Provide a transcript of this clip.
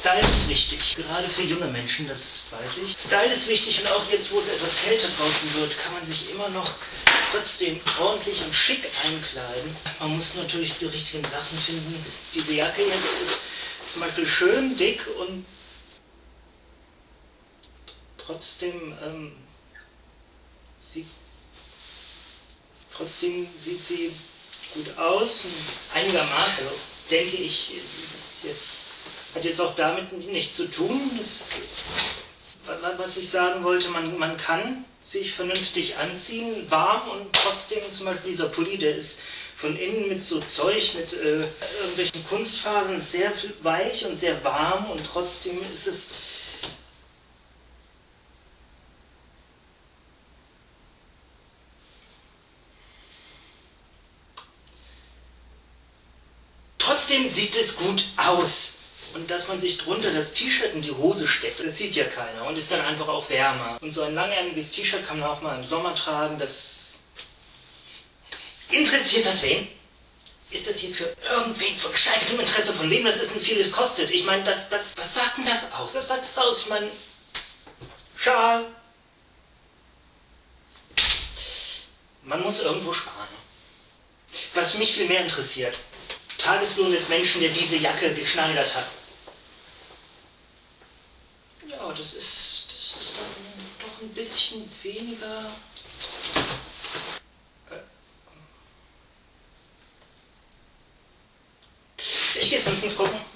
Style ist wichtig, gerade für junge Menschen, das weiß ich. Style ist wichtig und auch jetzt, wo es etwas kälter draußen wird, kann man sich immer noch trotzdem ordentlich und schick einkleiden. Man muss natürlich die richtigen Sachen finden. Diese Jacke jetzt ist zum Beispiel schön dick und trotzdem sieht sie gut aus, einigermaßen. Also, denke ich, hat jetzt auch damit nichts zu tun. Was ich sagen wollte, man kann sich vernünftig anziehen, warm, und trotzdem zum Beispiel dieser Pulli, der ist von innen mit so Zeug, mit irgendwelchen Kunstfasern, sehr weich und sehr warm, und trotzdem ist es trotzdem sieht es gut aus. Und dass man sich drunter das T-Shirt in die Hose steckt, das sieht ja keiner und ist dann einfach auch wärmer. Und so ein langärmeliges T-Shirt kann man auch mal im Sommer tragen. Das interessiert das wen? Ist das hier für irgendwen von gesteigertem Interesse, von wem das ist und vieles kostet? Ich meine, was sagt denn das aus? Was sagt das aus? Ich meine, Schal. Man muss irgendwo sparen. Was mich viel mehr interessiert: Tageslohn des Menschen, der diese Jacke geschneidert hat. Ja, das ist dann doch ein bisschen weniger. Ich gehe sonst ins Gucken.